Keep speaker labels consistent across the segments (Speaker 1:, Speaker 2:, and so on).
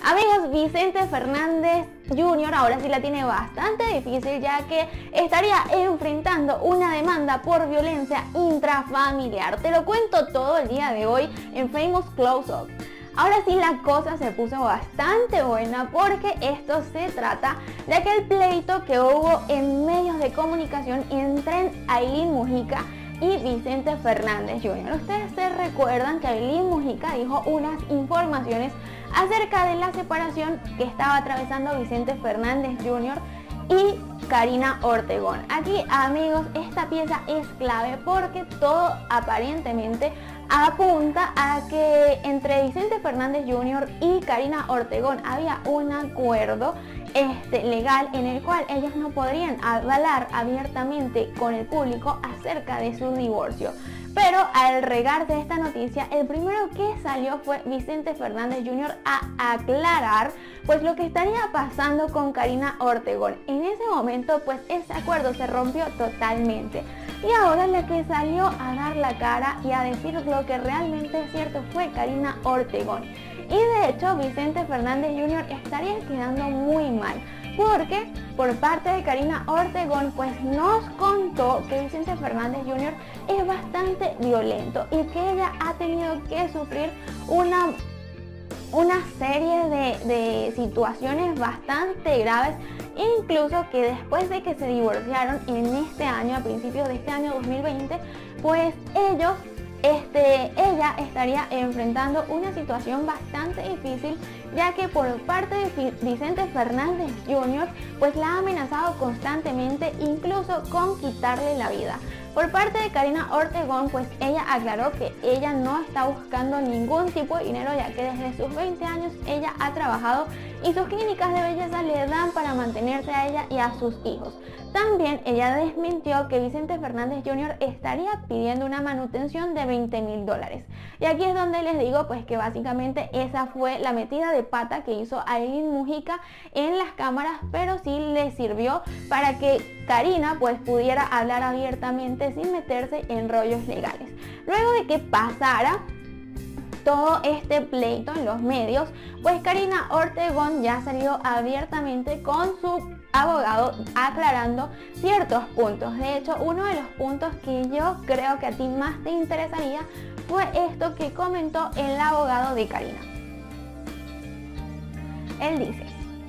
Speaker 1: Amigos, Vicente Fernández Jr. ahora sí la tiene bastante difícil, ya que estaría enfrentando una demanda por violencia intrafamiliar. Te lo cuento todo el día de hoy en Famous Close Up. Ahora sí la cosa se puso bastante buena, porque esto se trata de aquel pleito que hubo en medios de comunicación entre Aylin Mujica y Vicente Fernández Jr. Ustedes se recuerdan que Aylin Mujica dijo unas informaciones acerca de la separación que estaba atravesando Vicente Fernández Jr. y Karina Ortegón. Aquí, amigos, esta pieza es clave porque todo aparentemente apunta a que entre Vicente Fernández Jr. y Karina Ortegón había un acuerdo legal en el cual ellos no podrían hablar abiertamente con el público acerca de su divorcio. Pero al regarse esta noticia, el primero que salió fue Vicente Fernández Jr. a aclarar pues lo que estaría pasando con Karina Ortegón. En ese momento pues ese acuerdo se rompió totalmente, y ahora la que salió a dar la cara y a decir lo que realmente es cierto fue Karina Ortegón. Y de hecho Vicente Fernández Jr. estaría quedando muy mal, porque por parte de Karina Ortegón pues nos contó que Vicente Fernández Jr. es bastante violento y que ella ha tenido que sufrir una serie de situaciones bastante graves, incluso que después de que se divorciaron en este año, a principios de este año 2020, pues ella estaría enfrentando una situación bastante difícil, ya que por parte de Vicente Fernández Jr. pues la ha amenazado constantemente, incluso con quitarle la vida. Por parte de Karina Ortegón, pues ella aclaró que ella no está buscando ningún tipo de dinero, ya que desde sus 20 años ella ha trabajado y sus clínicas de belleza le dan para mantenerse a ella y a sus hijos. También ella desmintió que Vicente Fernández Jr. estaría pidiendo una manutención de $20.000. Y aquí es donde les digo pues que básicamente esa fue la metida de pata que hizo Aylin Mujica en las cámaras, pero sí le sirvió para que Karina pues pudiera hablar abiertamente sin meterse en rollos legales. Luego de que pasara todo este pleito en los medios, pues Karina Ortegón ya salió abiertamente con su abogado aclarando ciertos puntos. De hecho, uno de los puntos que yo creo que a ti más te interesaría fue esto que comentó el abogado de Karina. Él dice: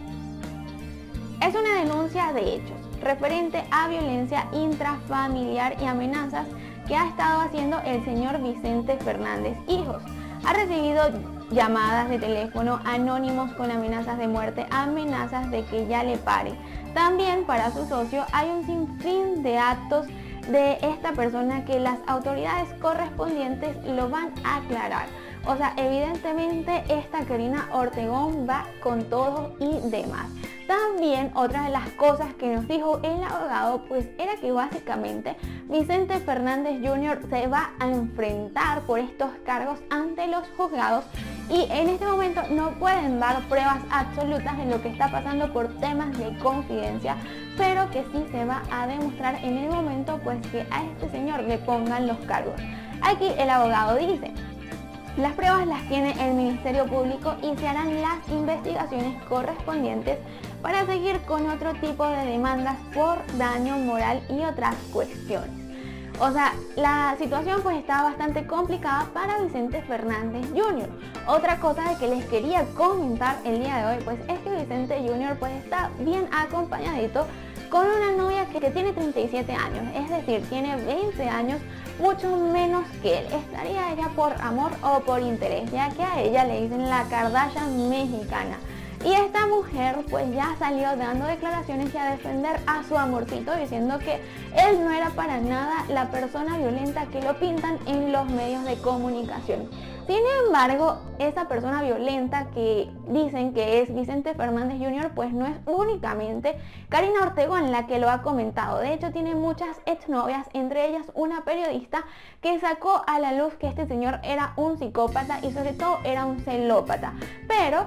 Speaker 1: es una denuncia de hechos referente a violencia intrafamiliar y amenazas que ha estado haciendo el señor Vicente Fernández Hijos. Ha recibido llamadas de teléfono anónimos con amenazas de muerte, amenazas de que ya le pare. También para su socio hay un sinfín de actos de esta persona que las autoridades correspondientes lo van a aclarar. O sea, evidentemente esta Karina Ortegón va con todo y demás. También otra de las cosas que nos dijo el abogado pues era que básicamente Vicente Fernández Jr. se va a enfrentar por estos cargos ante los juzgados, y en este momento no pueden dar pruebas absolutas de lo que está pasando por temas de confidencia, pero que sí se va a demostrar en el momento pues que a este señor le pongan los cargos. Aquí el abogado dice: las pruebas las tiene el Ministerio Público y se harán las investigaciones correspondientes para seguir con otro tipo de demandas por daño moral y otras cuestiones. O sea, la situación pues está bastante complicada para Vicente Fernández Jr. Otra cosa de que les quería comentar el día de hoy pues es que Vicente Jr. pues está bien acompañadito con una novia que tiene 37 años, es decir, tiene 20 años mucho menos que él. Estaría ella por amor o por interés, ya que a ella le dicen la Kardashian mexicana. Y esta mujer pues ya salió dando declaraciones y a defender a su amorcito, diciendo que él no era para nada la persona violenta que lo pintan en los medios de comunicación. Sin embargo, esa persona violenta que dicen que es Vicente Fernández Jr. pues no es únicamente Karina Ortegón la que lo ha comentado. De hecho, tiene muchas exnovias, entre ellas una periodista que sacó a la luz que este señor era un psicópata y sobre todo era un celópata. Pero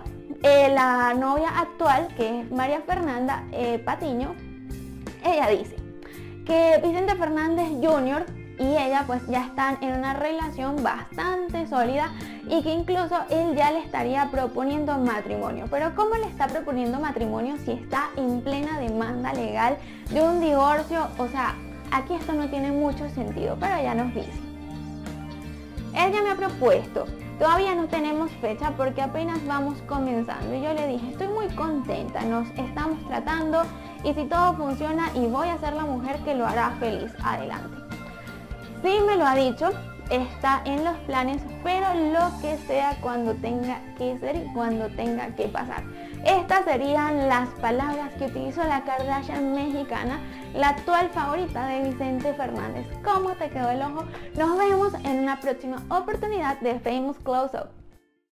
Speaker 1: la novia actual, que es María Fernanda Patiño, ella dice que Vicente Fernández Jr. y ella pues ya están en una relación bastante sólida y que incluso él ya le estaría proponiendo matrimonio. Pero ¿cómo le está proponiendo matrimonio si está en plena demanda legal de un divorcio? O sea, aquí esto no tiene mucho sentido, pero ella nos dice: él ya me ha propuesto, todavía no tenemos fecha porque apenas vamos comenzando. Y yo le dije, estoy muy contenta, nos estamos tratando y si todo funciona y voy a ser la mujer que lo hará feliz, adelante. Sí me lo ha dicho, está en los planes, pero lo que sea cuando tenga que ser y cuando tenga que pasar. Estas serían las palabras que utilizó la Kardashian mexicana, la actual favorita de Vicente Fernández. ¿Cómo te quedó el ojo? Nos vemos en una próxima oportunidad de Famous Close Up.